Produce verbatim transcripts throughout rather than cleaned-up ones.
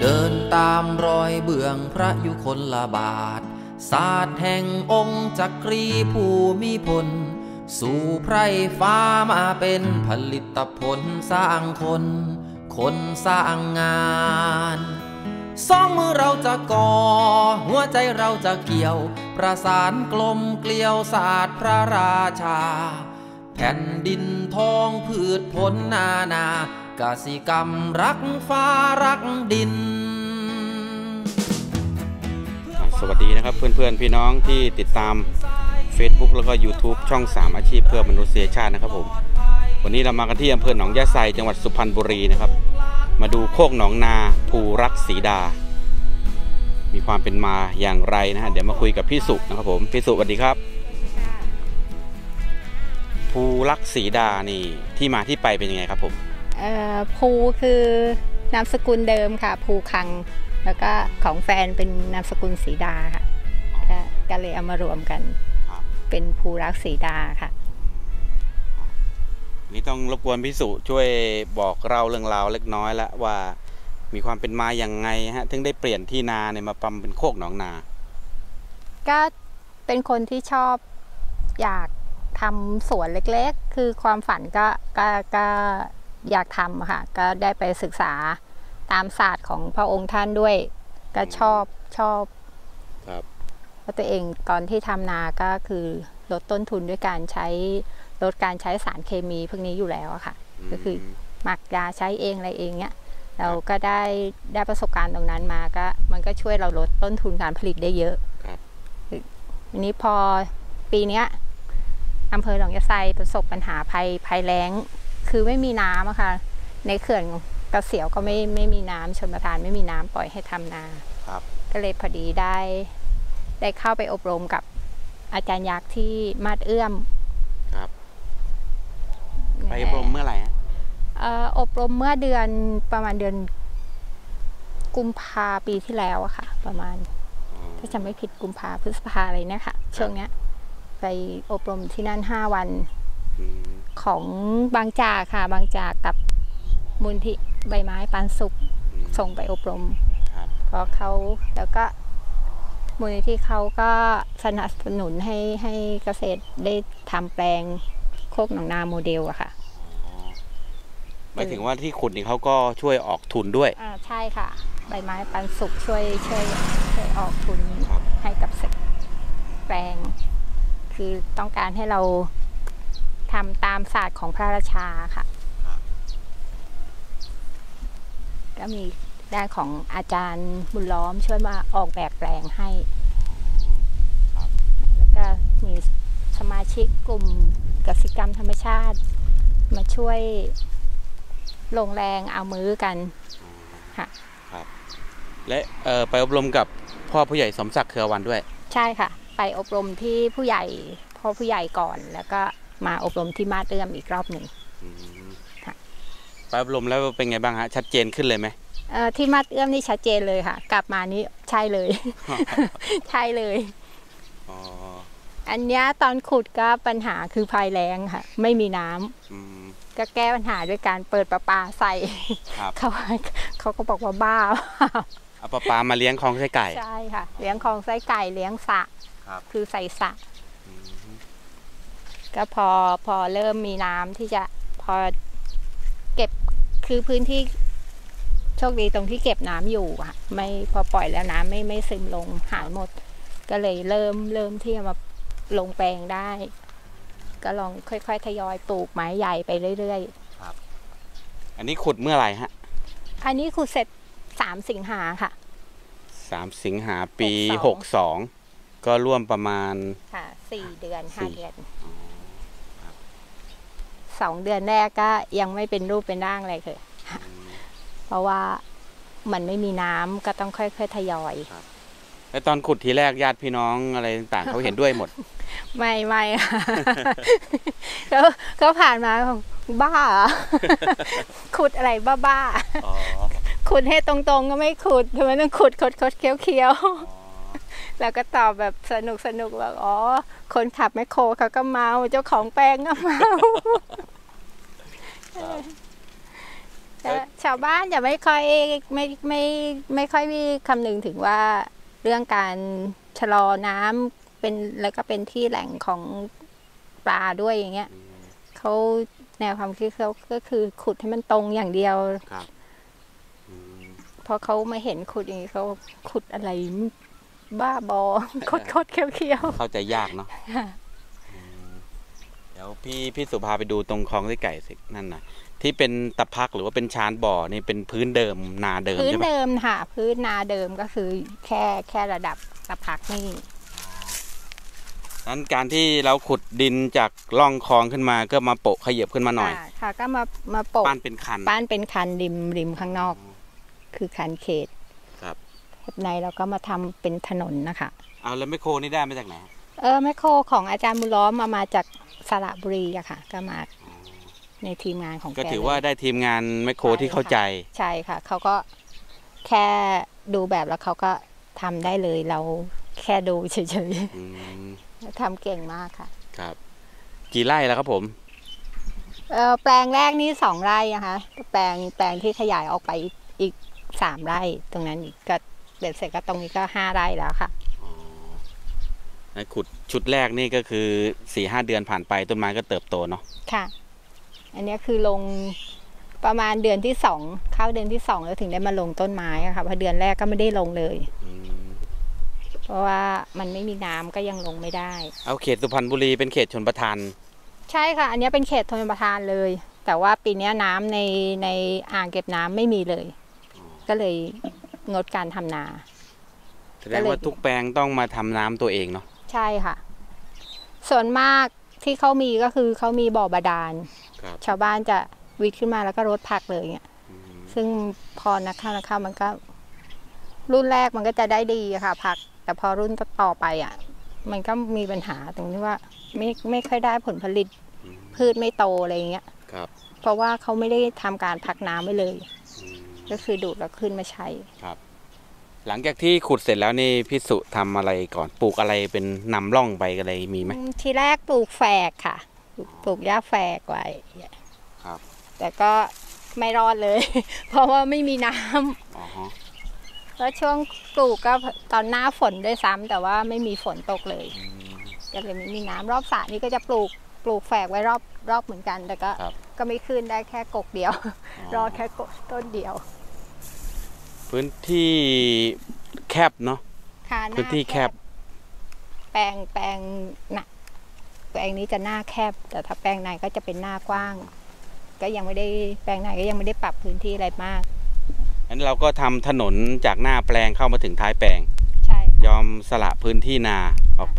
เดินตามรอยเบื้องพระยุคลบาทศาสตร์แห่งองค์จักรีภูมิพลสู่ไพร่ฟ้ามาเป็นผลิตผลสร้างคนคนสร้างงานสองมือเราจะก่อหัวใจเราจะเกี่ยวประสานกลมเกลียวศาสตร์พระราชาแผ่นดินทองพืชผลนานากสิกรรมรักฟ้ารักดินสวัสดีนะครับเพื่อนๆพี่น้องที่ติดตาม Facebook แล้วก็ YouTube ช่องสามอาชีพเพื่อมนุษยชาตินะครับผมวันนี้เรามากันที่อำเภอหนองยะไซจังหวัดสุพรรณบุรีนะครับมาดูโคกหนองนาภูรักศรีดามีความเป็นมาอย่างไรนะฮะเดี๋ยวมาคุยกับพี่สุนะครับผมพี่สุสวัสดีครับภูรักศรีดานี่ที่มาที่ไปเป็นยังไงครับผมเอ่อภูคือนามสกุลเดิมค่ะภูคังแล้วก็ของแฟนเป็นนามสกุลศรีดาค่ะก็เลยเอามารวมกันเป็นภูรักศรีดาค่ะนี่ต้องรบกวนพี่สุช่วยบอกเล่าเรื่องราวเล็กน้อยแล้วว่ามีความเป็นมาอย่างไงฮะถึงได้เปลี่ยนที่นาเนี่ยมาปั๊มเป็นโคกหนองนาก็เป็นคนที่ชอบอยากทำสวนเล็กๆคือความฝันก็ก็ก็อยากทำค่ะก็ได้ไปศึกษาตามศาสตร์ของพระองค์ท่านด้วยก็ชอบชอบครับเพราะตัวเองตอนที่ทำนาก็คือลดต้นทุนด้วยการใช้ลดการใช้สารเคมีพวกนี้อยู่แล้วค่ะก็คือหมักยาใช้เองอะไรเองเนี้ยเราก็ได้ได้ประสบการณ์ตรงนั้นมาก็มันก็ช่วยเราลดต้นทุนการผลิตได้เยอะทีนี้พอปีเนี้ยอำเภอหนองยะไซประสบปัญหาภัยภัยแล้งคือไม่มีน้ำอะค่ะในเขื่อนกระเสียวก็ไม่ไม่มีน้ำชลประทานไม่มีน้ำปล่อยให้ทำนาก็เลยพอดีได้ได้เข้าไปอบรมกับอาจารย์ยักษ์ที่มาดเอื้อมครับไปอบรมเมื่อไหร่เอ่ออบรมเมื่อเดือนประมาณเดือนกุมภาปีที่แล้วอะค่ะประมาณถ้าจำไม่ผิดกุมภาพฤษภาอะไรเนี่ยค่ะช่วงเนี้ยไปอบรมที่นั่นห้าวันของบางจากค่ะบางจากกับมูลที่ใบไม้ปันสุกส่งไปอบรมเพราะเขาแล้วก็มูลนิธิเขาก็สนับสนุนให้ให้เกษตรได้ทำแปลงโคกหนองนาโมเดลอะค่ะหมายถึงว่าที่ขุดนี่เขาก็ช่วยออกทุนด้วยอ่าใช่ค่ะใบไม้ปันสุกช่วยช่วยช่วยออกทุนให้กับแปลงคือต้องการให้เราทำตามศาสตร์ของพระราชาค่ะก็มีด้านของอาจารย์บุญล้อมช่วยมาออกแบบแปลงให้แล้วก็มีสมาชิกกลุ่มกสิกรรมธรรมชาติมาช่วยลงแรงเอามือกันค่ะครับและเอ่อไปอบรมกับพ่อผู้ใหญ่สมศักดิ์เครือวันด้วยใช่ค่ะไปอบรมที่ผู้ใหญ่พ่อผู้ใหญ่ก่อนแล้วก็มาอบรมที่มาดเอื้อมอีกรอบหนึ่งไปอบรมแล้วเป็นไงบ้างฮะชัดเจนขึ้นเลยไหมเอ่อที่มาดเอื้อมนี่ชัดเจนเลยค่ะกลับมานี่ใช่เลย ใช่เลยอันนี้ตอนขุดก็ปัญหาคือภัยแล้งค่ะไม่มีน้ำก็แก้ปัญหาด้วยการเปิดประปาใส่เขาเขาก็บอกว่าบ้าเอาประปามาเลี้ยงคลองไส้ไก่ใช่ค่ะเลี้ยงคลองไส้ไก่เลี้ยงสระคือใส่สระก็พอพอเริ่มมีน้ำที่จะพอเก็บคือพื้นที่โชคดีตรงที่เก็บน้ำอยู่อ่ะไม่พอปล่อยแล้วน้ำไม่ไม่ซึมลงหายหมดก็เลยเริ่มเริ่มที่จะมาลงแปลงได้ก็ลองค่อยๆทยอยปลูกไม้ใหญ่ไปเรื่อยๆครับอันนี้ขุดเมื่อไหร่ฮะอันนี้ขุดเสร็จสามสิงหาค่ะสามสิงหาปีหกสองก็ร่วมประมาณค่ะสี่เดือนห้าเดือนสองเดือนแรกก็ยังไม่เป็นรูปเป็นร่างอะไรเลยเพราะว่ามันไม่มีน้ำก็ต้องค่อยๆทยอยแล้วตอนขุดทีแรกญาติพี่น้องอะไรต่างๆเขาเห็นด้วยหมดไม่ไม่ค่ะเขาเขาผ่านมาบ้าขุดอะไรบ้าๆขุดให้ตรงๆก็ไม่ขุดทำไมต้องขุดขุดขุดเคี้ยวๆแล้วก็ตอบแบบสนุกสนุกว่าอ๋อคนขับแมคโครเขาก็เมาเจ้าของแปลงก็เมาชาวบ้านจะไม่ค่อยไม่ไม่ไม่ค่อยมีคำนึงถึงว่าเรื่องการชะลอน้ำเป็นแล้วก็เป็นที่แหล่งของปลาด้วยอย่างเงี้ยเขาแนวความคิดเขาก็คือขุดให้มันตรงอย่างเดียวพอเขามาเห็นขุดอย่างนี้เขาขุดอะไรบ้าบอคดคดเคี้ยวเคี้ยวเข้าใจยากเนาะเดี๋ยวพี่พี่สุภาไปดูตรงคลองไส้ไก่สินั่นนะที่เป็นตะพักหรือว่าเป็นชานบ่อนี่เป็นพื้นเดิมนาเดิมพื้นเดิมค่ะพื้นนาเดิมก็คือแค่แค่ระดับตะพักนี่นั้นการที่เราขุดดินจากร่องคลองขึ้นมาก็มาโปะขยับขึ้นมาหน่อยค่ะก็มามาโปะป้านเป็นคันป้านเป็นคันริมริมข้างนอกคือคันเขตครับในเราก็มาทำเป็นถนนนะคะเอาแล้วแมคโครนี่ได้มาจากไหนเออแมคโครของอาจารย์บุญล้อมมามาจากสระบุรีอะค่ะก็มาในทีมงานของแกก็ถือว่าได้ทีมงานแมคโครที่เข้าใจใช่ค่ะเขาก็แค่ดูแบบแล้วเขาก็ทำได้เลยเราแค่ดูเฉยๆทำเก่งมากค่ะครับกี่ไร่แล้วครับผมเออแปลงแรกนี่สองไร่นะคะแปลงแปลงที่ขยายออกไปอีกสามไร่ตรงนั้นก็เบ็ดเสร็จก็ตรงนี้ก็ห้าไร่แล้วค่ะอ๋อขุดชุดแรกนี่ก็คือสี่ห้าเดือนผ่านไปต้นไม้ก็เติบโตเนาะค่ะอันนี้คือลงประมาณเดือนที่สองเข้าเดือนที่สองแล้วถึงได้มาลงต้นไม้ค่ะเพราะเดือนแรกก็ไม่ได้ลงเลยเพราะว่ามันไม่มีน้ำก็ยังลงไม่ได้เอาเขตสุพรรณบุรีเป็นเขตชลประทานใช่ค่ะอันนี้เป็นเขตชลประทานเลยแต่ว่าปีนี้น้ำในในอ่างเก็บน้ำไม่มีเลยก็เลยงดการทำนาแสดงว่าทุกแปลงต้องมาทำน้ำตัวเองเนาะใช่ค่ะส่วนมากที่เขามีก็คือเขามีบ่อบาดาลชาวบ้านจะวิทย์ขึ้นมาแล้วก็รดผักเลยเนี่ยซึ่งพอนักข้าวนักข้าวมันก็รุ่นแรกมันก็จะได้ดีค่ะผักแต่พอรุ่นต่อไปอ่ะมันก็มีปัญหาตรงที่ว่าไม่ไม่ค่อยได้ผลผลิตพืชไม่โตอะไรอย่างเงี้ยเพราะว่าเขาไม่ได้ทำการพักน้ำไว้เลยก็คือดูดแล้วขึ้นมาใช้ครับหลังจากที่ขุดเสร็จแล้วนี่พี่สุทำอะไรก่อนปลูกอะไรเป็นนำร่องไปอะไรมีไหมทีแรกปลูกแฝกค่ะปลูกหญ้าแฝกไว้ครับแต่ก็ไม่รอดเลยเพราะว่าไม่มีน้ำแล้วช่วงปลูกก็ตอนหน้าฝนด้วยซ้ำแต่ว่าไม่มีฝนตกเลยก็เลยไม่มีน้ำรอบสระนี้ก็จะปลูกปลูกแฝกไว้รอบรอบเหมือนกันแต่ก็ก็ไม่ขึ้นได้แค่กกเดียวรอแค่ต้นเดียวพื้นที่แคบเนาะพื้นที่แคบแปลงแปลงหนักแปลงนี้จะหน้าแคบแต่ถ้าแปลงในก็จะเป็นหน้ากว้างก็ยังไม่ได้แปลงในก็ยังไม่ได้ปรับพื้นที่อะไรมากงั้นเราก็ทำถนนจากหน้าแปลงเข้ามาถึงท้ายแปลงใช่ยอมสละพื้นที่นาออกไป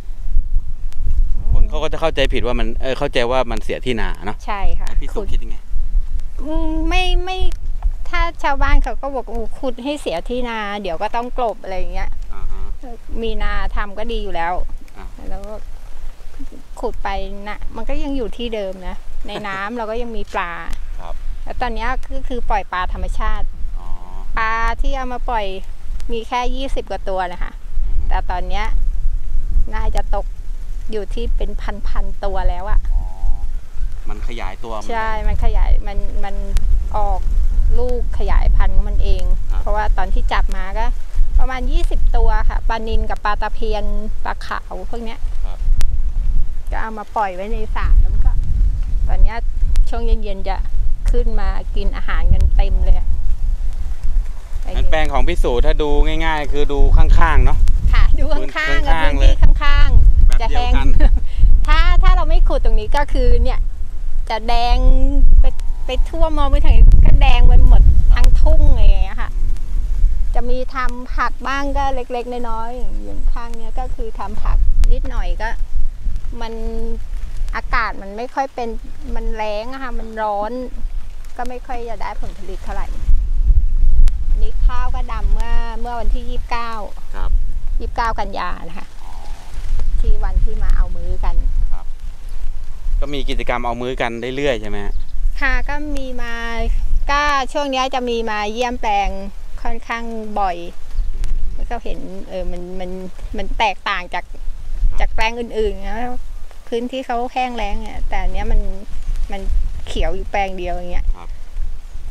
คนเขาก็จะเข้าใจผิดว่ามันเออเข้าใจว่ามันเสียที่นาเนาะใช่ค่ะพี่สุคิดยังไงไม่ไม่ถ้าชาวบ้านเขาก็บอกขุดให้เสียที่นาเดี๋ยวก็ต้องกลบอะไรอย่างเงี้ยมีนาทำก็ดีอยู่แล้วแล้วก็ขุดไปนะมันก็ยังอยู่ที่เดิมนะในน้ำเราก็ยังมีปลาแล้วตอนนี้ก็คือปล่อยปลาธรรมชาติปลาที่เอามาปล่อยมีแค่ยี่สิบกว่าตัวนะคะแต่ตอนนี้น่าจะตกอยู่ที่เป็นพันๆตัวแล้วอะมันขยายตัวใช่มันขยายมันมันออกลูกขยายพันธุ์ของมันเองเพราะว่าตอนที่จับมาก็ประมาณยี่สิบตัวค่ะปลานิลกับปลาตะเพียนปลาขาวพวกเนี้ยก็เอามาปล่อยไว้ในสระแล้วก็ตอนนี้ช่วงเย็นๆจะขึ้นมากินอาหารกันเต็มเลยอันแปลงของพี่สุถ้าดูง่ายๆคือดูข้างๆเนาะค่ะดูข้างๆกับพื้นที่ข้างๆจะแห้งถ้าถ้าเราไม่ขุดตรงนี้ก็คือเนี่ยจะแดงไปไปทั่วมองไปทางก็แดงไปหมดทั้งทุ่งอะไรอย่างเงี้ยค่ะจะมีทำผักบ้างก็เล็กๆน้อยๆอย่างข้างเนี้ยก็คือทำผักนิดหน่อยก็มันอากาศมันไม่ค่อยเป็นมันแรงอะค่ะมันร้อนก็ไม่ค่อยจะได้ผลผลิตเท่าไหร่นี่ข้าวก็ดำเมื่อเมื่อวันที่ยี่สิบเก้าครับยี่สิบเก้ากันยานะคะที่วันที่มาเอามื้อกันครับก็มีกิจกรรมเอามื้อกันเรื่อยๆใช่ไหมค่ะก็มีมาก็ช่วงนี้จะมีมาเยี่ยมแปลงค่อนข้างบ่อยแล้วก็เห็นเออมันมันมันแตกต่างจากจากแปลงอื่นๆนะพื้นที่เขาแห้งแล้งเนี่ยแต่อันเนี้ยมันมันเขียวอยู่แปลงเดียวอย่างเงี้ย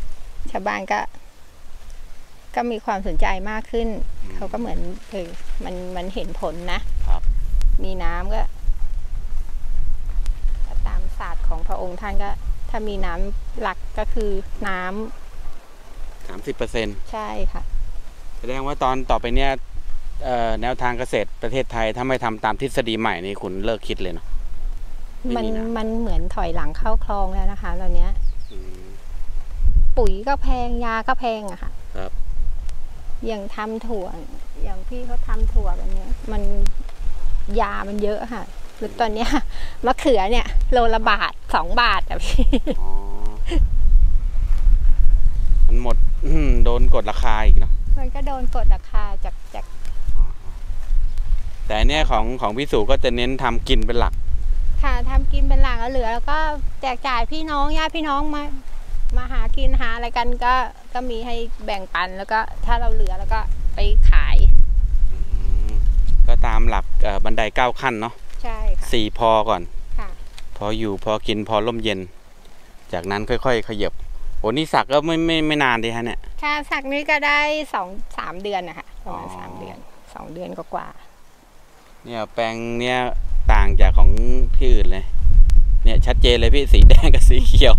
ชาวบ้านก็ ก็มีความสนใจมากขึ้นเขาก็เหมือนเออมันมันเห็นผลนะครับมีน้ำก็ตามศาสตร์ของพระองค์ท่านก็ถ้ามีน้ำหลักก็คือน้ำสามสิบเปอร์เซ็นต์ใช่ค่ะแสดงว่าตอนต่อไปเนี้ยแนวทางเกษตรประเทศไทยถ้าไม่ทำตามทฤษฎีใหม่นี่คุณเลิกคิดเลยเนาะมันมันเหมือนถอยหลังเข้าคลองแล้วนะคะตอนเนี้ยปุ๋ยก็แพงยาก็แพงอะค่ะครับอย่างทำถั่วอย่างพี่เขาทำถั่วแบบนี้มันยามันเยอะค่ะคือตอนเนี้ยมะเขือเนี่ยโลละบาทสองบาทอะพี่มันหมดโดนกดราคาอีกเนาะมันก็โดนกดราคาจากจากแต่เนี้ยของของพี่สุก็จะเน้นทำกินเป็นหลักค่ะทำกินเป็นหลักแล้วเหลือแล้วก็แจกจ่ายพี่น้องญาติพี่น้องมามาหากินหาอะไรกันก็ก็มีให้แบ่งปันแล้วก็ถ้าเราเหลือแล้วก็ไปขายก็ตามหลักบันไดเก้าขั้นเนาะใช่ค่ะสี่พอก่อนค่ะพออยู่พอกินพอร่มเย็นจากนั้นค่อยๆขยับโอ้นี่สักก็ไม่ไม่ไม่นานดีฮะเนี่ยค่ะสักนี้ก็ได้สองสามเดือนนะคะประมาณสามเดือนสองเดือนกว่าเนี่ยแปลงเนี่ยต่างจากของที่อื่นเลยเนี่ยชัดเจนเลยพี่สีแดงกับสีเขียว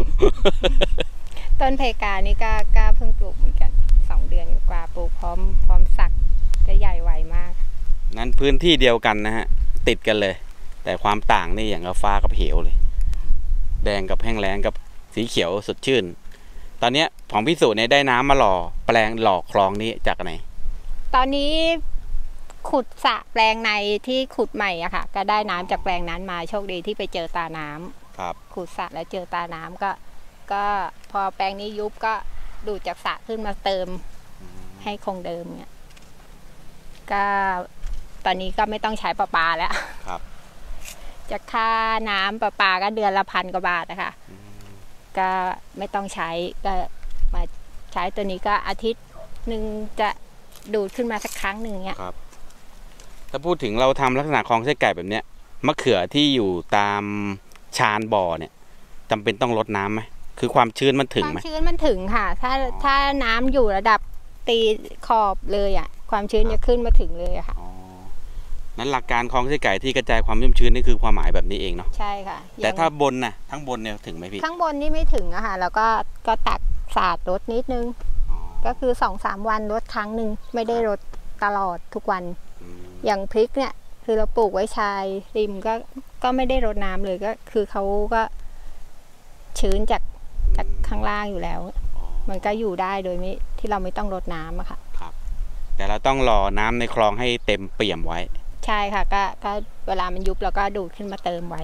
ต้นเพกานี่ก็ก็เพิ่งปลูกเหมือนกันสองเดือนกว่าปลูกพร้อมพร้อมสักจะใหญ่ไวมากนั้นพื้นที่เดียวกันนะฮะติดกันเลยแต่ความต่างนี่อย่างกับฟ้ากับเหวเลยแดงกับแห้งแล้งกับสีเขียวสดชื่นตอนนี้ของพี่สุเนี่ยได้น้ำมาหล่อแปลงหล่อคลองนี้จากไหนตอนนี้ขุดสระแปลงในที่ขุดใหม่อะค่ะก็ได้น้ำจากแปลงนั้นมาโชคดีที่ไปเจอตาน้ำครับขุดสระแล้วเจอตาน้ำก็ก็พอแปลงนี้ยุบก็ดูดจากสระขึ้นมาเติมให้คงเดิมเนี่ยก็ตอนนี้ก็ไม่ต้องใช้ประปาแล้วครับจะค่าน้ำประปาก็เดือนละพันกว่าบาทนะคะก็ไม่ต้องใช้ก็มาใช้ตัวนี้ก็อาทิตย์หนึ่งจะดูดขึ้นมาสักครั้งหนึ่งเนี่ยครับถ้าพูดถึงเราทำลักษณะคลองไส้ไก่แบบเนี้ยมะเขือที่อยู่ตามชานบ่อเนี่ยจำเป็นต้องรดน้ำไหมคือความชื้นมันถึงไหมความชื้นมันถึงค่ะถ้าถ้าน้ำอยู่ระดับตีขอบเลยอ่ะความชื้นจะขึ้นมาถึงเลยค่ะนั้นหลักการคลองไส้ไก่ที่กระจายความชุ่มชื้นนี่คือความหมายแบบนี้เองเนาะใช่ค่ะแต่ถ้าบนน่ะทั้งบนเนี่ยถึงไหมพี่ข้างบนนี่ไม่ถึงอะค่ะแล้วก็ก็ตักสาดรดนิดนึงก็คือสองสามวันรดครั้งหนึ่งไม่ได้รดตลอดทุกวันอย่างพริกเนี่ยคือเราปลูกไว้ชายริมก็ก็ไม่ได้รดน้ำเลยก็คือเขาก็ชื้นจากจากข้างล่างอยู่แล้วมันก็อยู่ได้โดยไม่ที่เราไม่ต้องรดน้ำอะค่ะครับแต่เราต้องรอน้ำในคลองให้เต็มเปี่ยมไว้ใช่ค่ะก็ก็เวลามันยุบเราก็ดูดขึ้นมาเติมไว้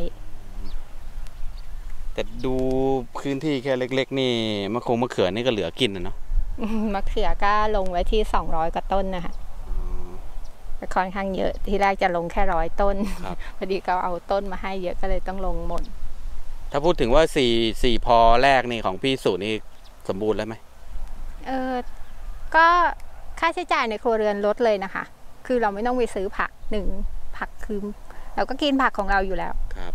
แต่ดูพื้นที่แค่เล็กๆนี่มะคงมะเขือนี่ก็เหลือกินนะเนาะมะเขือก็ลงไว้ที่สองร้อยกว่าต้นนะคะค่อนข้างเยอะที่แรกจะลงแค่ร้อยต้นพอดีเขาเอาต้นมาให้เยอะก็เลยต้องลงหมดถ้าพูดถึงว่าสี่สี่พอแรกนี่ของพี่สุนี่สมบูรณ์แล้วไหมเออก็ค่าใช้จ่ายในครัวเรือนลดเลยนะคะคือเราไม่ต้องไปซื้อผักหนึ่งผักคือเราก็กินผักของเราอยู่แล้วครับ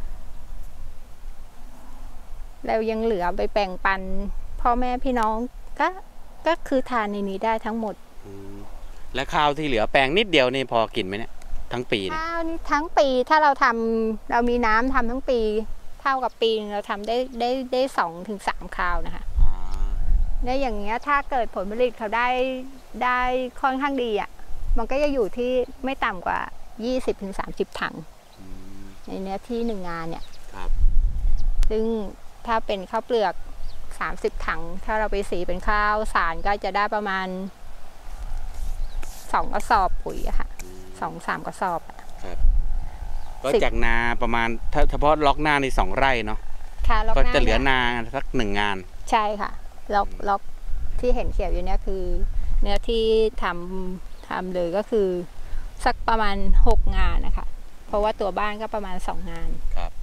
เรายังเหลือไปแบ่งปันพ่อแม่พี่น้องก็ก็คือทานในนี้ได้ทั้งหมดและข้าวที่เหลือแปลงนิดเดียวนี่พอกินไหมเนี่ยทั้งปีข้าวนี่ทั้งปีถ้าเราทำเรามีน้ำทำทั้งปีเท่ากับปีเราทำได้ได้ได้สองถึงสามคราวนะคะและอย่างเงี้ยถ้าเกิดผลผลิตเขาได้ได้ค่อนข้างดีอ่ะมันก็จะอยู่ที่ไม่ต่ำกว่ายี่สิบถึงสามสิบถังในเนื้อที่หนึ่งงานเนี่ยซึ่งถ้าเป็นข้าวเปลือกสามสิบถังถ้าเราไปสีเป็นข้าวสารก็จะได้ประมาณสองกระสอบปุ๋ยอะค่ะสองสามกระสอบอะก็จากนาประมาณถ้าเฉพาะล็อกหน้าในสองไร่เนาะก็จะเหลือนาสักหนึ่งงานใช่ค่ะล็อกล็อกที่เห็นเขียวอยู่เนี้ยคือเนื้อที่ทำทำเลยก็คือสักประมาณหกงานนะคะเพราะว่าตัวบ้านก็ประมาณสองงานครับ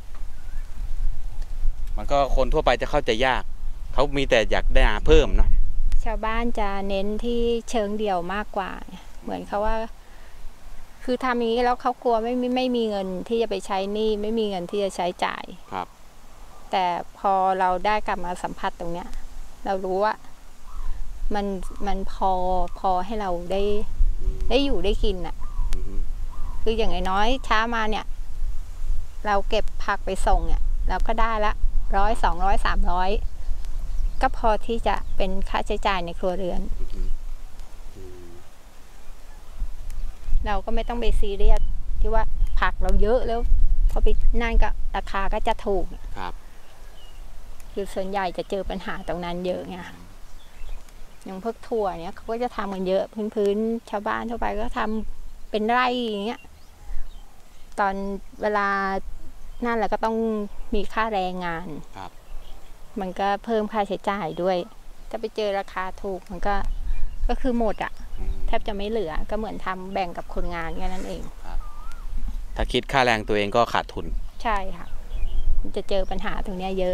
มันก็คนทั่วไปจะเข้าใจยากเขามีแต่อยากได้นาเพิ่มเนาะชาวบ้านจะเน้นที่เชิงเดี่ยวมากกว่าเหมือนเขาว่าคือทำอย่างนี้แล้วเขากลัวไม่ไม่มีเงินที่จะไปใช้หนี้ไม่มีเงินที่จะใช้จ่ายครับแต่พอเราได้กลับมาสัมผัสตรงเนี้ยเรารู้ว่ามันมันพอพอให้เราได้ได้อยู่ได้กินอ่ะคืออย่างน้อยๆเช้ามาเนี่ยเราเก็บผักไปส่งเนี่ยเราก็ได้ละร้อยสองร้อยสามร้อยก็พอที่จะเป็นค่าใช้จ่ายในครัวเรือนเราก็ไม่ต้องไปซีเรียสที่ว่าผักเราเยอะแล้วพอไปนั่นก็ราคาก็จะถูกครับคือส่วนใหญ่จะเจอปัญหาตรงนั้นเยอะไงอย่างพวกถั่วเนี่ยเขาก็จะทำกันเยอะพื้นๆชาวบ้านทั่วไปก็ทำเป็นไร่อย่างเงี้ยตอนเวลานั่นแหละก็ต้องมีค่าแรงงานครับมันก็เพิ่มค่าใช้จ่ายด้วยถ้าไปเจอราคาถูกมันก็ก็คือหมดอ่ะแทบจะไม่เหลือก็เหมือนทำแบ่งกับคนงานแค่นั้นเองครับถ้าคิดค่าแรงตัวเองก็ขาดทุนใช่ค่ะมันจะเจอปัญหาตรงนี้เยอะ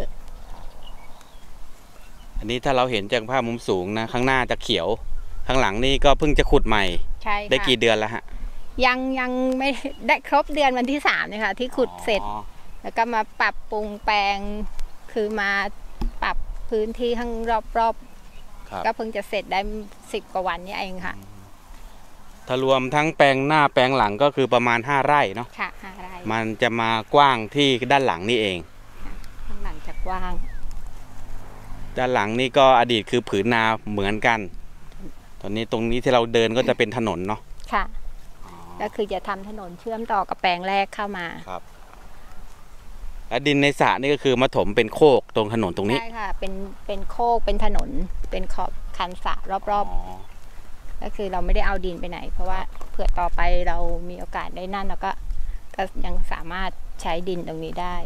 อันนี้ถ้าเราเห็นจากภาพมุมสูงนะข้างหน้าจะเขียวข้างหลังนี่ก็เพิ่งจะขุดใหม่ใช่ได้กี่เดือนแล้วฮะยังยังไม่ได้ครบเดือนวันที่สามเลยค่ะที่ขุดเสร็จแล้วก็มาปรับปรุงแปลงคือมาปรับพื้นที่ข้างรอบๆก็เพิ่งจะเสร็จได้สิบกว่าวันนี้เองค่ะถ้ารวมทั้งแปลงหน้าแปลงหลังก็คือประมาณห้าไร่เนาะค่ะห้าไร่มันจะมากว้างที่ด้านหลังนี่เองข้างหลังจะกว้างด้านหลังนี่ก็อดีตคือผืนนาเหมือนกันตอนนี้ตรงนี้ที่เราเดินก็จะเป็นถนนเนาะค่ะก็คือจะทำถนนเชื่อมต่อกับแปลงแรกเข้ามาครับและดินในสระนี่ก็คือมาถมเป็นโคกตรงถนนตรงนี้ใช่ค่ะเป็นเป็นโคกเป็นถนนเป็นขอบคันสระรอบๆก็คือเราไม่ได้เอาดินไปไหนเพราะว่าเผื่อต่อไปเรามีโอกาสได้นั่นแล้วก็ก็ยังสามารถใช้ดินตรงนี้ได้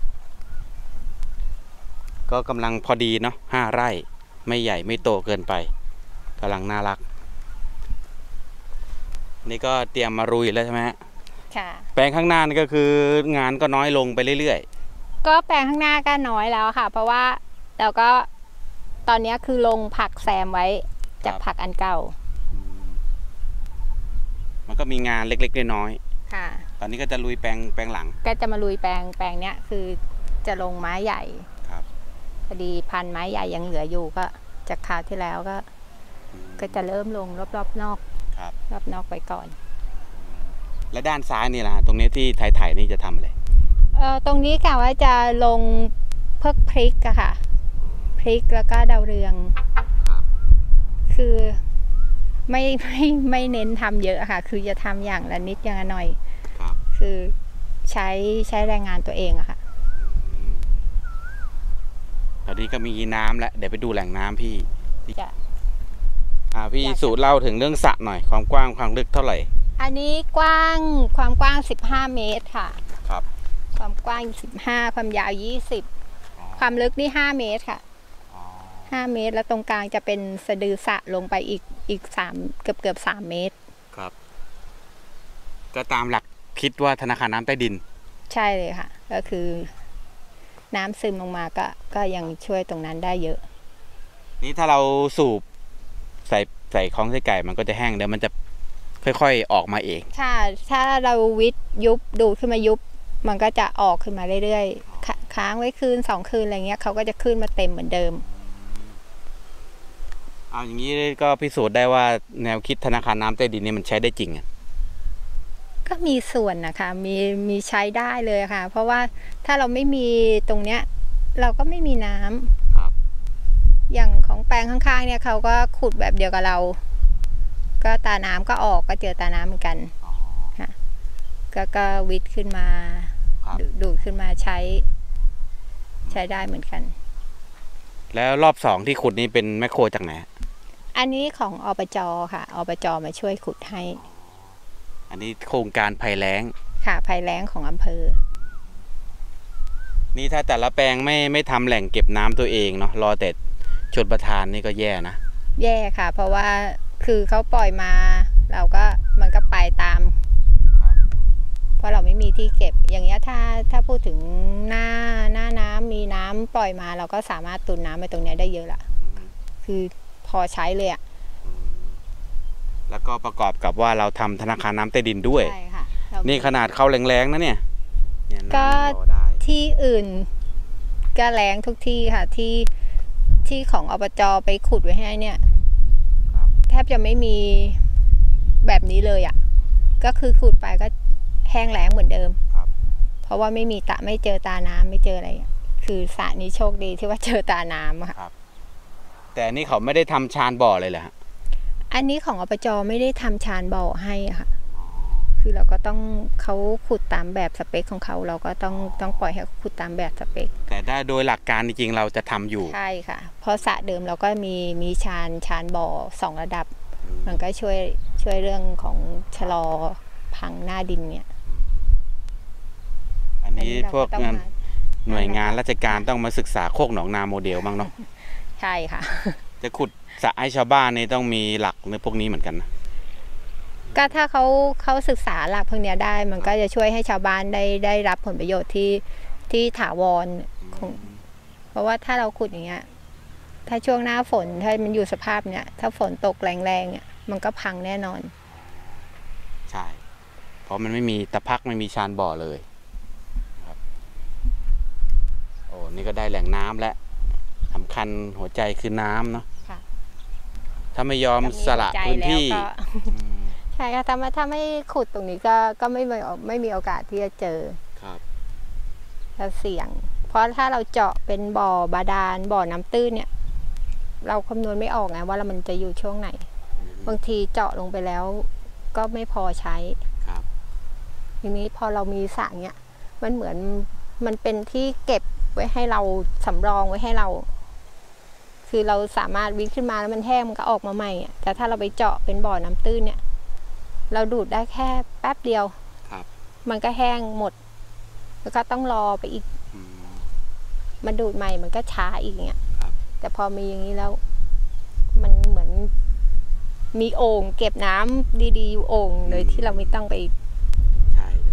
ก็กำลังพอดีเนาะห้าไร่ไม่ใหญ่ไม่โตเกินไปกำลังน่ารักนี่ก็เตรียมมารุยแล้วใช่ไหมค่ะแปลงข้างหน้านี่ก็คืองานก็น้อยลงไปเรื่อยๆก็แปลงข้างหน้าก็น้อยแล้วค่ะเพราะว่าเราก็ตอนนี้คือลงผักแซมไว้จากผักอันเก่ามันก็มีงานเล็กๆน้อยๆค่ะตอนนี้ก็จะลุยแปลงแปลงหลังก็จะมาลุยแปลงแปลงเนี้ยคือจะลงไม้ใหญ่ครับพอดีพันไม้ใหญ่ยังเหลืออยู่ก็จากคราวที่แล้วก็ก็จะเริ่มลงรอบๆนอกครับรอบนอกไปก่อนและด้านซ้ายนี่แหละตรงนี้ที่ไถๆนี่จะทำอะไรเออตรงนี้กะว่าจะลงเพิกพริกอะค่ะพริกแล้วก็ดาวเรืองครับคือไม่ไม่ไม่เน้นทำเยอะค่ะคือจะทำอย่างละนิดอย่างละหน่อยครับคือใช้ใช้แรงงานตัวเองอะค่ะตอนนี้ก็มีน้ำแล้วเดี๋ยวไปดูแหล่งน้ำพี่จะอ่าพี่สูตรเล่าถึงเรื่องสระหน่อยความกว้างความลึกเท่าไหร่อันนี้กว้างความกว้างสิบห้าเมตรค่ะครับความกว้างสิบห้าความยาวยี่สิบความลึกนี่ห้าเมตรค่ะห้าเมตรแล้วตรงกลางจะเป็นสะดือสระลงไปอีกอีกสามเกือบเกือบสามเมตรครับก็ตามหลักคิดว่าธนาคารน้ำใต้ดินใช่เลยค่ะก็คือน้ำซึมลงมาก็ก็ยังช่วยตรงนั้นได้เยอะนี่ถ้าเราสูบใส่ใส่ของใส่ไก่มันก็จะแห้งเดี๋ยวมันจะค่อยๆออกมาเองใช่ถ้าเราวิทยุบดูดขึ้นมายุบมันก็จะออกขึ้นมาเรื่อยๆค้างไว้คืนสองคืนอะไรเงี้ยเขาก็จะขึ้นมาเต็มเหมือนเดิมเอาอย่างนี้ก็พิสูจน์ได้ว่าแนวคิดธนาคารน้ำใต้ดินนี่มันใช้ได้จริงอ่ะก็มีส่วนนะคะมีมีใช้ได้เลยค่ะเพราะว่าถ้าเราไม่มีตรงเนี้ยเราก็ไม่มีน้ำครับอย่างของแปลงข้างๆเนี่ยเขาก็ขุดแบบเดียวกับเราก็ตาน้ำก็ออกก็เจอตาน้ำเหมือนกันค่ะก็ก็วิทขึ้นมาดูดขึ้นมาใช้ใช้ได้เหมือนกันแล้วรอบสองที่ขุดนี้เป็นแมคโครจากไหนอันนี้ของอบจ.ค่ะอบจ.มาช่วยขุดให้อันนี้โครงการภัยแล้งค่ะภัยแล้งของอำเภอนี่ถ้าแต่ละแปลงไม่ไม่ทำแหล่งเก็บน้ำตัวเองเนาะรอแต่ชลประทานนี่ก็แย่นะแย่ค่ะเพราะว่าคือเขาปล่อยมาเราก็มันก็ไปตามเพราะเราไม่มีที่เก็บอย่างเงี้ยถ้าถ้าพูดถึงหน้าหน้าน้ำมีน้ำปล่อยมาเราก็สามารถตุนน้ำไปตรงนี้ได้เยอะละคือพอใช้เลยอ่ะแล้วก็ประกอบกับว่าเราทำธนาคารน้ำใต้ดินด้วยใช่ค่ะนี่ขนาดเข้าแรงๆนะเนี่ยก็ที่อื่นก็แรงทุกที่ค่ะที่ที่ของอบจ.ไปขุดไว้ให้เนี่ยแทบจะไม่มีแบบนี้เลยอ่ะก็คือขุดไปก็แห้งแล้งเหมือนเดิมเพราะว่าไม่มีตะไม่เจอตาน้ำไม่เจออะไรคือสระนี้โชคดีที่ว่าเจอตาน้ำค่ะแต่อันนี้เขาไม่ได้ทำชานบ่อเลยเหรอฮะอันนี้ของอบจ.ไม่ได้ทำชานบ่อให้ค่ะคือเราก็ต้องเขาขุดตามแบบสเปคของเขาเราก็ต้องต้องปล่อยให้ขุดตามแบบสเปคแต่ได้โดยหลักการจริงๆเราจะทำอยู่ใช่ค่ะเพราะสระเดิมเราก็มีมีชานชานบ่อสองระดับมันก็ช่วยช่วยเรื่องของชะลอพังหน้าดินเนี่ยอันนี้พวกงานหน่วยงานราชการต้องมาศึกษาโคกหนองนาโมเดลบ้างเนาะใช่ค่ะจะขุดสระให้ชาวบ้านนี่ต้องมีหลักในพวกนี้เหมือนกันนะก็ถ้าเขาเขาศึกษาหลักพวกนี้ได้มันก็จะช่วยให้ชาวบ้านได้ได้รับผลประโยชน์ที่ที่ถาวรเพราะว่าถ้าเราขุดอย่างเงี้ยถ้าช่วงหน้าฝนถ้ามันอยู่สภาพเนี้ยถ้าฝนตกแรงๆเนี่ยมันก็พังแน่นอนใช่เพราะมันไม่มีตะพักไม่มีชานบ่อเลยครับโอ้นี่ก็ได้แหล่งน้ำและสำคัญหัวใจคือน้ำเนาะถ้าไม่ยอมสละพื้นที่ใช่ค่ะถ้าไม่ถ้าไม่ขุดตรงนี้ก็ก็ไม่ไม่ไม่มีโอกาสที่จะเจอครับจะเสี่ยงเพราะถ้าเราเจาะเป็นบ่อบาดาลบ่อน้ำตื้นเนี่ยเราคำนวณไม่ออกไงว่ามันจะอยู่ช่วงไหนบางทีเจาะลงไปแล้วก็ไม่พอใช้ครับทีนี้พอเรามีสระเนี่ยมันเหมือนมันเป็นที่เก็บไว้ให้เราสำรองไว้ให้เราคือเราสามารถวิ่งขึ้นมาแล้วมันแห้งมันก็ออกมาใหม่แต่ถ้าเราไปเจาะเป็นบ่อน้ำตื้นเนี่ยเราดูดได้แค่แป๊บเดียวมันก็แห้งหมดแล้วก็ต้องรอไปอีกมันดูดใหม่มันก็ช้าอีกเงี้ยแต่พอมีอย่างนี้แล้วมันเหมือนมีโอ่งเก็บน้ำดีๆอยู่โอ่งเลยที่เราไม่ต้องไปใช่เลย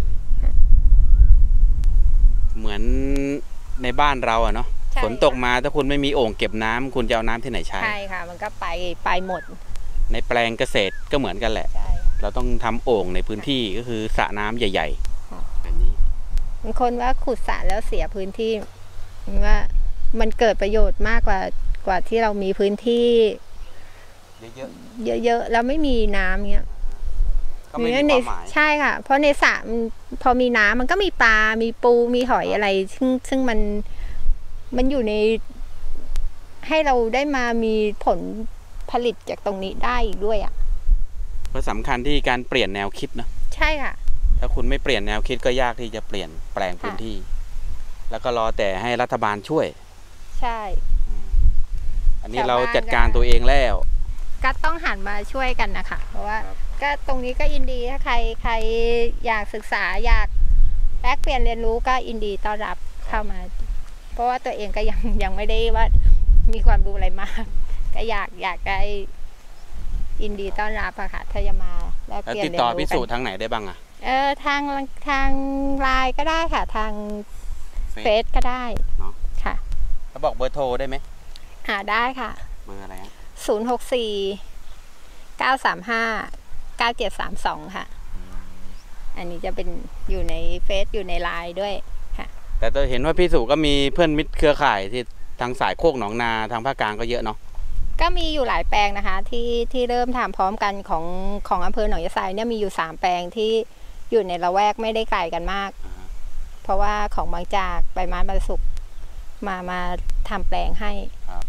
เหมือนในบ้านเราอะเนาะฝนตกมาถ้าคุณไม่มีโอ่งเก็บน้ำคุณจะเอาน้ำที่ไหนใช้ใช่ค่ะมันก็ไปไปหมดในแปลงเกษตรก็เหมือนกันแหละเราต้องทำโอ่งในพื้นที่ก็คือสระน้ำใหญ่ๆแบบนี้บางคนว่าขุดสระแล้วเสียพื้นที่ว่ามันเกิดประโยชน์มากกว่ากว่าที่เรามีพื้นที่เยอะๆเยอะๆแล้วไม่มีน้ำเงี้ยก็ไม่มีความหมายใช่ค่ะเพราะในสระพอมีน้ำมันก็มีปลามีปูมีหอยอะไรซึ่งซึ่งมันมันอยู่ในให้เราได้มามีผลผลิตจากตรงนี้ได้อีกด้วยอ่ะเพราะสำคัญที่การเปลี่ยนแนวคิดนะใช่ค่ะถ้าคุณไม่เปลี่ยนแนวคิดก็ยากที่จะเปลี่ยนแปลงพื้นที่แล้วก็รอแต่ให้รัฐบาลช่วยใช่อันนี้เราจัดการตัวเองแล้วก็ต้องหันมาช่วยกันนะคะเพราะว่าก็ตรงนี้ก็ยินดีถ้าใครใครอยากศึกษาอยากแลกเปลี่ยนเรียนรู้ก็ยินดีต้อนรับเข้ามาเพราะว่าตัวเองก็ยังยังไม่ได้ว่ามีความรู้อะไรมากก็อยากอยากได้ยินดีต้อนรับอะค่ะถ้าจะมาแลกเปลี่ยนเรียนรู้กันติดต่อพิสูจน์ทางไหนได้บ้างอะเออทางทางไลน์ก็ได้ค่ะทางเฟซก็ได้เนาะค่ะเขาบอกเบอร์โทรได้ไหมหาได้ค่ะเบอร์อะไรฮะศูนย์หกสี่เก้าสามห้าเก้าเจ็ดสามสองค่ะอันนี้จะเป็นอยู่ในเฟซอยู่ในไลน์ด้วยค่ะแต่ตัวเห็นว่าพี่สุก็มีเพื่อนมิตรเครือข่ายที่ทางสายโคกหนองนาทางภาคกลางก็เยอะเนาะก็มีอยู่หลายแปลงนะคะที่ที่เริ่มทำพร้อมกันของของอำเภอหนองยะไซเนี่ยมีอยู่สามแปลงที่อยู่ในละแวกไม่ได้ไกลกันมาก uh-huh. เพราะว่าของบางจากไปไม้บรรสุกมามาทำแปลงให้ครับ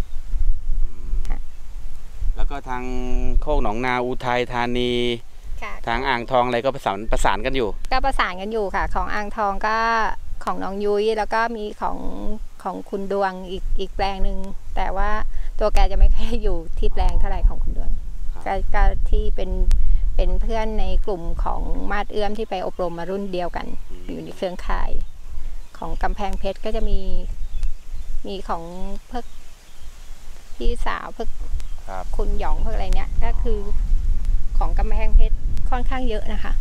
แล้วก็ทางโคกหนองนาอุทัยธานีทางอ่างทองอะไรก็ประสานประสานกันอยู่ก็ประสานกันอยู่ค่ะของอ่างทองก็ของน้องยุ้ยแล้วก็มีของของคุณดวงอีกอีกแปลงหนึ่งแต่ว่าตัวแกจะไม่ค่อยอยู่ที่แปลงเท่าไหร่ของคุณดวงก็ก็ที่เป็นเป็นเพื่อนในกลุ่มของมาดเอื้อมที่ไปอบรมมารุ่นเดียวกันอยู่ในเครือข่ายของกำแพงเพชรก็จะมีมีของเพิกพี่สาวเพิกคุณหยองเพิกอะไรเนี้ยก็คือของกำแพงเพชรค่อนข้างเยอะนะคะ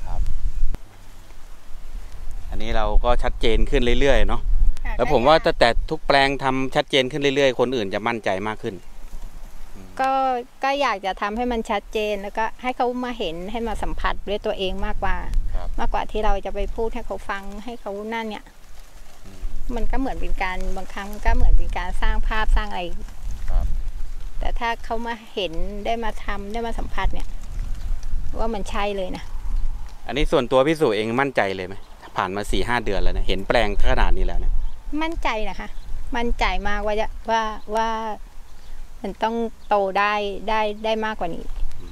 อันนี้เราก็ชัดเจนขึ้นเรื่อยๆเนาะแล้วผมว่าแต่ทุกแปลงทำชัดเจนขึ้นเรื่อยๆคนอื่นจะมั่นใจมากขึ้นก็ก็อยากจะทำให้มันชัดเจนแล้วก็ให้เขามาเห็นให้มาสัมผัสด้วยตัวเองมากกว่ามากกว่าที่เราจะไปพูดให้เขาฟังให้เขานั่นเนี่ยมันก็เหมือนเป็นการบางครั้งก็เหมือนเป็นการสร้างภาพสร้างอะไรแต่ถ้าเขามาเห็นได้มาทำได้มาสัมผัสเนี่ยว่ามันใช่เลยนะอันนี้ส่วนตัวพี่สุเองมั่นใจเลยไหมผ่านมาสี่ห้าเดือนแล้วเนี่ยเห็นแปลงขนาดนี้แล้วเนี่ยมั่นใจนะคะมั่นใจมากว่าจะว่าว่ามันต้องโตได้ได้ได้มากกว่านี้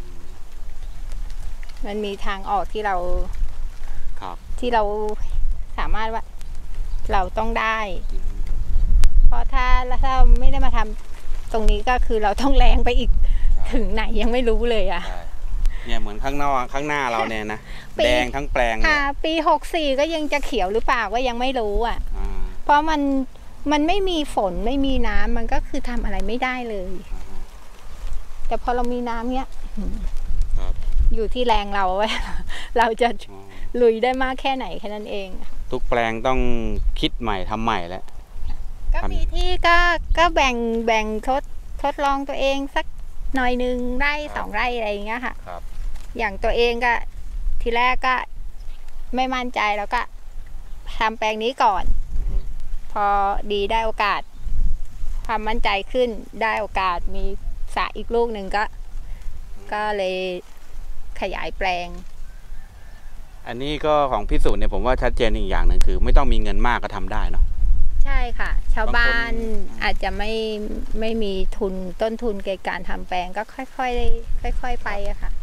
มันมีทางออกที่เราที่เราสามารถว่าเราต้องได้เพราะถ้าถ้าไม่ได้มาทำตรงนี้ก็คือเราต้องแรงไปอีกถึงไหนยังไม่รู้เลยอ่ะเนี่ยเหมือนข้างนอกข้างหน้าเราเนี่ยนะแดงทั้งแปลงค่ะปีหกสี่ก็ยังจะเขียวหรือเปล่าก็ยังไม่รู้อ่ะเพราะมันมันไม่มีฝนไม่มีน้ำมันก็คือทำอะไรไม่ได้เลยแต่พอเรามีน้ำเนี้ยอยู่ที่แรงเราว่าเราจะลุยได้มากแค่ไหนแค่นั้นเองทุกแปลงต้องคิดใหม่ทำใหม่แล้วก็มีที่ก็ก็แบ่งแบ่งทดทดลองตัวเองสักหน่อยหนึ่งไร่สองไร่อะไรอย่างเงี้ยค่ะอย่างตัวเองก็ทีแรกก็ไม่มั่นใจแล้วก็ทำแปลงนี้ก่อนพอดีได้โอกาสความมั่นใจขึ้นได้โอกาสมีสระอีกลูกหนึ่งก็ก็เลยขยายแปลงอันนี้ก็ของพี่สุเนี่ยผมว่าชัดเจนอีกอย่างหนึ่งคือไม่ต้องมีเงินมากก็ทำได้เนาะใช่ค่ะชาวบ้านอาจจะไม่ไม่มีทุนต้นทุนในการทำแปลงก็ค่อยๆค่อยๆไปอะค่ะ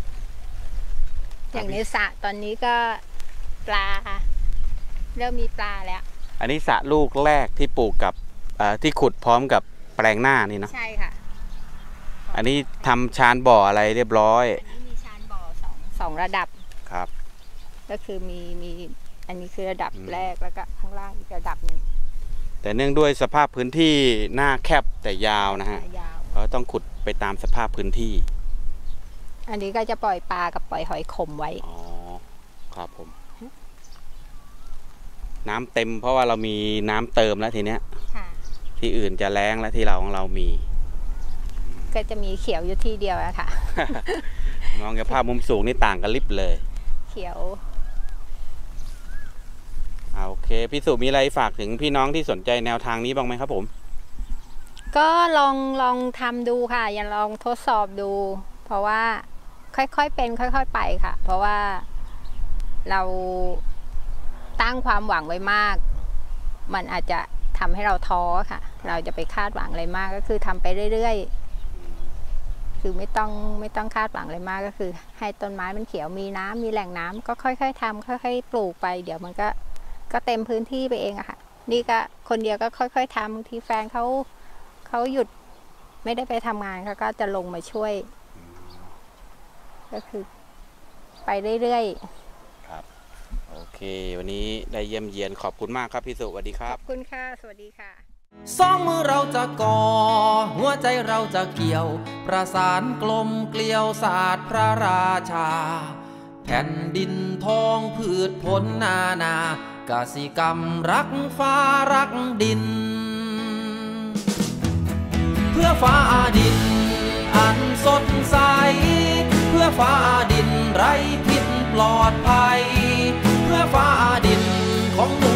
อย่างในสระตอนนี้ก็ปลาเริ่มมีปลาแล้วอันนี้สระลูกแรกที่ปลูกกับที่ขุดพร้อมกับแปลงหน้านี่เนาะใช่ค่ะอันนี้ทำชานบ่ออะไรเรียบร้อยอันนี้มีชานบ่อสองสองระดับครับก็คือมีมีอันนี้คือระดับแรกแล้วก็ข้างล่างอีกระดับหนึ่งแต่เนื่องด้วยสภาพพื้นที่หน้าแคบแต่ยาวนะฮะเราต้องขุดไปตามสภาพพื้นที่อันนี้ก็จะปล่อยปลากับปล่อยหอยขมไว้อ๋อครับผมน้ำเต็มเพราะว่าเรามีน้ำเติมแล้วทีเนี้ยที่อื่นจะแล้งแล้วที่เราของเรามีก็จะมีเขียวอยู่ที่เดียวอะค่ะมองจากภาพมุมสูงนี่ต่างกันลิบเลยเขียวโอเคพี่สุมีอะไรฝากถึงพี่น้องที่สนใจแนวทางนี้บ้างไหมครับผมก็ลองลองทำดูค่ะอย่าลองทดสอบดูเพราะว่าค่อยๆเป็นค่อยๆไปค่ะเพราะว่าเราตั้งความหวังไว้มากมันอาจจะทำให้เราท้อค่ะเราจะไปคาดหวังอะไรมากก็คือทำไปเรื่อยๆคือไม่ต้องไม่ต้องคาดหวังอะไรมากก็คือให้ต้นไม้มันเขียวมีน้ำมีแหล่งน้ำก็ค่อยๆทำค่อยๆปลูกไปเดี๋ยวมันก็ก็เต็มพื้นที่ไปเองอะค่ะนี่ก็คนเดียวก็ค่อยๆทำบางทีแฟนเขาเขาหยุดไม่ได้ไปทำงานเขาก็จะลงมาช่วยก็คือไปเรื่อยๆครับโอเควันนี้ได้เยี่ยมเยียนขอบคุณมากครับพี่สุสวัสดีครับขอบคุณค่ะสวัสดีค่ะสองมือเราจะก่อหัวใจเราจะเกี่ยวประสานกลมเกลียวศาสตร์พระราชาแผ่นดินทองพืชผลนานากสิกรรมรักฟ้ารักดินเพื่อฟ้าดินอันสดใสเพื่อฟ้าดินไร้พิษปลอดภัยเพื่อฟ้าดินของหนู